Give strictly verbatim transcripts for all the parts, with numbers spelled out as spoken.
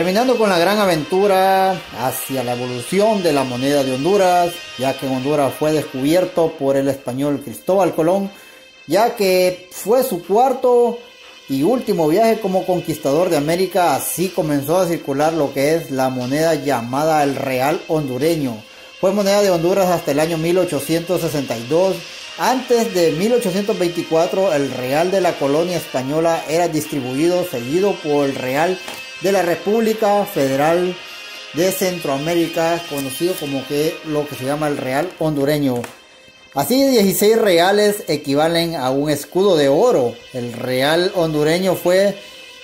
Terminando con la gran aventura hacia la evolución de la moneda de Honduras, ya que Honduras fue descubierto por el español Cristóbal Colón, ya que fue su cuarto y último viaje como conquistador de América. Así comenzó a circular lo que es la moneda llamada el real hondureño. Fue moneda de Honduras hasta el año mil ochocientos sesenta y dos. Antes de mil ochocientos veinticuatro, el real de la colonia española era distribuido seguido por el real de la República Federal de Centroamérica, conocido como que lo que se llama el real hondureño. Así, dieciséis reales equivalen a un escudo de oro. El real hondureño fue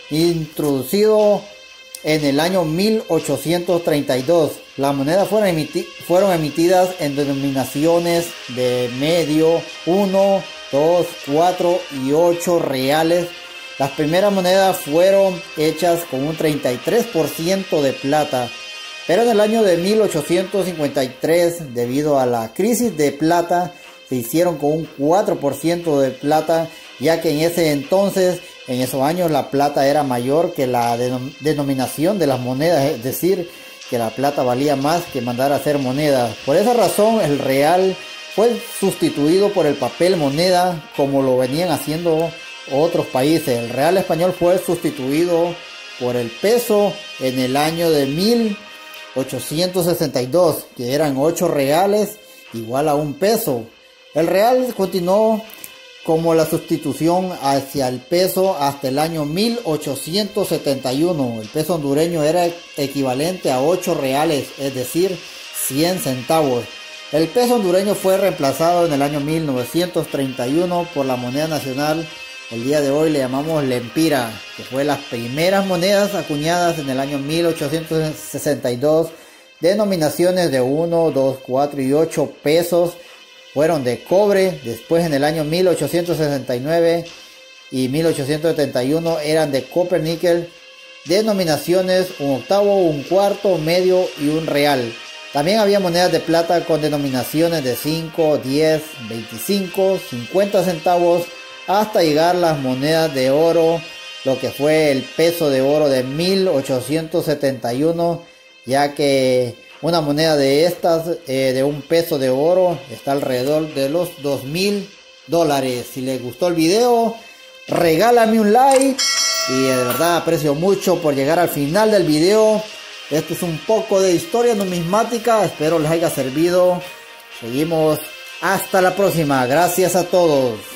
introducido en el año mil ochocientos treinta y dos. Las monedas fueron, emiti fueron emitidas en denominaciones de medio, uno, dos, cuatro y ocho reales. Las primeras monedas fueron hechas con un treinta y tres por ciento de plata, pero en el año de mil ochocientos cincuenta y tres, debido a la crisis de plata, se hicieron con un cuatro por ciento de plata, ya que en ese entonces, en esos años, la plata era mayor que la denom denominación de las monedas, es decir, que la plata valía más que mandar a hacer monedas. Por esa razón, el real fue sustituido por el papel moneda, como lo venían haciendo otros países. El real español fue sustituido por el peso en el año de mil ochocientos sesenta y dos, que eran ocho reales igual a un peso. El real continuó como la sustitución hacia el peso hasta el año mil ochocientos setenta y uno. El peso hondureño era equivalente a ocho reales, es decir, cien centavos. El peso hondureño fue reemplazado en el año mil novecientos treinta y uno por la moneda nacional. El día de hoy le llamamos lempira, que fue las primeras monedas acuñadas en el año mil ochocientos sesenta y dos. Denominaciones de uno, dos, cuatro y ocho pesos fueron de cobre. Después, en el año mil ochocientos sesenta y nueve y mil ochocientos setenta y uno eran de copper níquel. Denominaciones un octavo, un cuarto, medio y un real. También había monedas de plata con denominaciones de cinco, diez, veinticinco, cincuenta centavos, hasta llegar las monedas de oro, lo que fue el peso de oro de mil ochocientos setenta y uno, ya que una moneda de estas, eh, de un peso de oro, está alrededor de los dos mil dólares. Si les gustó el video, regálame un like, y de verdad aprecio mucho por llegar al final del video. Esto es un poco de historia numismática, espero les haya servido. Seguimos hasta la próxima, gracias a todos.